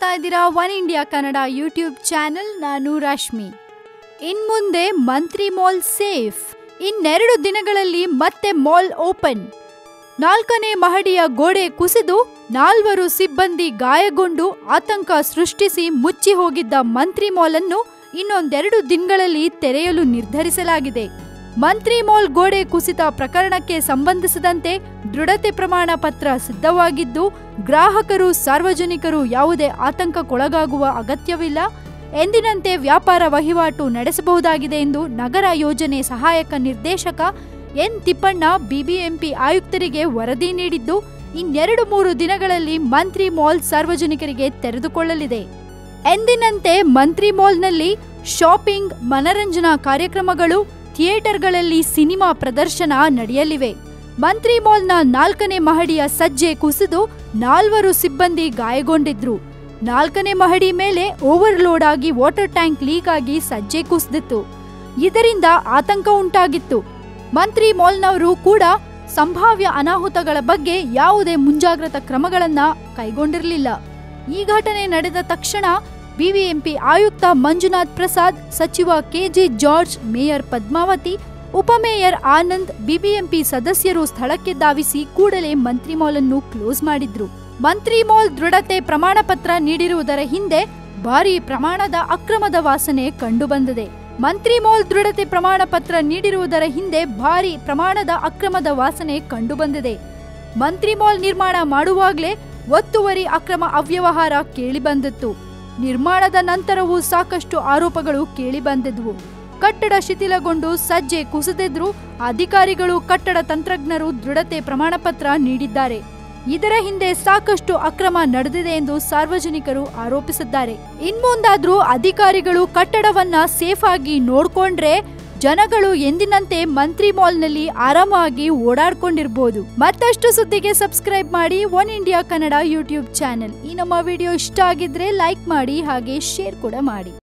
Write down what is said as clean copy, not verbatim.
ನೋಡ್ತಾ ಇದ್ದೀರಾ One India Kannada YouTube channel. ನಾನು ರಶ್ಮಿ. ಇನ್ಮುಂದೆ ಮಂತ್ರಿ ಮಾಲ್ ಸೇಫ್. ಇನ್ನೆರಡು ದಿನಗಳಲ್ಲಿ ಮತ್ತೆ ಮಾಲ್ ಓಪನ್. 4ನೇ ಮಹಡಿಯ ಗೋಡೆ ಕುಸಿದು 4 ಸಿಬ್ಬಂದಿ ಗಾಯಗೊಂಡು ಆತಂಕ ಸೃಷ್ಟಿಸಿ ಮುಚ್ಚಿ ಹೋಗಿದ್ದ ಮಂತ್ರಿ ಮಾಲ್ ಅನ್ನು ಇನ್ನೊಂದೆರಡು ದಿನಗಳಲ್ಲಿ ತೆರೆಯಲು ನಿರ್ಧರಿಸಲಾಗಿದೆ. ಮಂತ್ರಿ ಮಾಲ್ ಗೋಡೆ ಕುಸಿತ ಪ್ರಕರಣಕ್ಕೆ ಸಂಬಂಧಿಸಿದಂತೆ ದೃಢತೆ ಪ್ರಮಾಣ ಪತ್ರ ಸಿದ್ಧವಾಗಿದ್ದು, ಗ್ರಾಹಕರು ಸಾರ್ವಜನಿಕರು ಯಾವುದೇ ಆತಂಕಕ್ಕೊಳಗಾಗುವ ಅಗತ್ಯವಿಲ್ಲ. ಎಂದಿನಂತೆ ವ್ಯಾಪಾರ ವಹಿವಾಟು ನಡೆಸಬಹುದಾಗಿದೆ ಎಂದು ನಗರ ಯೋಜನೆ ಸಹಾಯಕ ನಿರ್ದೇಶಕ ಎನ್ ತಿಪ್ಪಣ್ಣ ಬಿಬಿಎಂಪಿ ಆಯುಕ್ತರಿಗೆ ವರದಿ ನೀಡಿದ್ದು, ಇನ್ನೆರಡು-3 ದಿನಗಳಲ್ಲಿ ಮಂತ್ರಿ ಮಾಲ್ ಸಾರ್ವಜನಿಕರಿಗೆ ತೆರೆದುಕೊಳ್ಳಲಿದೆ. ಎಂದಿನಂತೆ ಮಂತ್ರಿ ಮಾಲ್ನಲ್ಲಿ ಶಾಪಿಂಗ್, ಮನರಂಜನಾ ಕಾರ್ಯಕ್ರಮಗಳು, ಥಿಯೇಟರ್ಗಳಲ್ಲಿ ಸಿನಿಮಾ ಪ್ರದರ್ಶನ ನಡೆಯಲಿವೆ. ಮಂತ್ರಿ ಮಾಲ್ನ 4ನೇ ಮಹಡಿಯ ಸಜ್ಜೆ ಕುಸಿದು 4 ಸಿಬ್ಬಂದಿ ಗಾಯಗೊಂಡಿದ್ರು. 4ನೇ ಮಹಡಿ ಮೇಲೆ ಓವರ್ಲೋಡ್ ಆಗಿ ವಾಟರ್ ಟ್ಯಾಂಕ್ ಲೀಕ್ ಆಗಿ ಸಜ್ಜೆ ಕುಸಿದಿತ್ತು. ಇದರಿಂದ ಆತಂಕ ಉಂಟಾಗಿತ್ತು. ಮಂತ್ರಿ ಮಾಲ್ನವರು ಕೂಡ ಸಂಭಾವ್ಯ ಅನಾಹುತಗಳ ಬಗ್ಗೆ ಯಾವುದೇ ಮುಂಜಾಗ್ರತಾ ಕ್ರಮಗಳನ್ನ ಕೈಗೊಂಡಿರಲಿಲ್ಲ. ಈ ಘಟನೆ ನಡೆದ ತಕ್ಷಣ ಬಿಬಿಎಂಪಿ ಆಯುಕ್ತ ಮಂಜುನಾಥ್ ಪ್ರಸಾದ್, ಸಚಿವ ಕೆಜೆ ಜಾರ್ಜ್, ಮೇಯರ್ ಪದ್ಮಾವತಿ, ಉಪಮೇಯರ್ ಆನಂದ್, ಬಿಬಿಎಂಪಿ ಸದಸ್ಯರು ಸ್ಥಳಕ್ಕೆ ಧಾವಿಸಿ ಕೂಡಲೇ ಮಂತ್ರಿ ಮಾಲ್ ಅನ್ನು ಕ್ಲೋಸ್ ಮಾಡಿದ್ರು. ಮಂತ್ರಿ ಮಾಲ್ ದೃಢತೆ ಪ್ರಮಾಣ ಪತ್ರ ನೀಡಿರುವುದರ ಹಿಂದೆ ಭಾರಿ ಪ್ರಮಾಣದ ಅಕ್ರಮದ ವಾಸನೆ ಕಂಡುಬಂದಿದೆ. ಮಂತ್ರಿ ಮಾಲ್ ದೃಢತೆ ಪ್ರಮಾಣ ಪತ್ರ ನೀಡಿರುವುದರ ಹಿಂದೆ ಭಾರಿ ಪ್ರಮಾಣದ ಅಕ್ರಮದ ವಾಸನೆ ಕಂಡುಬಂದಿದೆ. ಮಂತ್ರಿ ಮಾಲ್ ನಿರ್ಮಾಣ ಮಾಡುವಾಗಲೇ ಒತ್ತುವರಿ ಅಕ್ರಮ ಅವ್ಯವಹಾರ ಕೇಳಿಬಂದಿತ್ತು. ನಿರ್ಮಾಣದ ನಂತರವೂ ಸಾಕಷ್ಟು ಆರೋಪಗಳು ಕೇಳಿಬಂದಿದ್ವು. ಕಟ್ಟಡ ಶಿಥಿಲಗೊಂಡು ಸಜ್ಜೆ ಕುಸಿದಿದ್ರು. ಅಧಿಕಾರಿಗಳು, ಕಟ್ಟಡ ತಂತ್ರಜ್ಞರು ದೃಢತೆ ಪ್ರಮಾಣ ಪತ್ರ ನೀಡಿದ್ದಾರೆ. ಇದರ ಹಿಂದೆ ಸಾಕಷ್ಟು ಅಕ್ರಮ ನಡೆದಿದೆ ಎಂದು ಸಾರ್ವಜನಿಕರು ಆರೋಪಿಸಿದ್ದಾರೆ. ಇನ್ಮುಂದಾದ್ರೂ ಅಧಿಕಾರಿಗಳು ಕಟ್ಟಡವನ್ನ ಸೇಫ್ ಆಗಿ ನೋಡ್ಕೊಂಡ್ರೆ ಜನಗಳು ಎಂದಿನಂತೆ ಮಂತ್ರಿ ಮಾಲ್ನಲ್ಲಿ ಆರಾಮಾಗಿ ಓಡಾಡ್ಕೊಂಡಿರ್ಬೋದು. ಮತ್ತಷ್ಟು ಸುದ್ದಿಗೆ ಸಬ್ಸ್ಕ್ರೈಬ್ ಮಾಡಿ One India Kannada YouTube channel. ಈ ನಮ್ಮ ವಿಡಿಯೋ ಇಷ್ಟ ಆಗಿದ್ರೆ ಲೈಕ್ ಮಾಡಿ, ಹಾಗೆ ಶೇರ್ ಕೂಡ ಮಾಡಿ.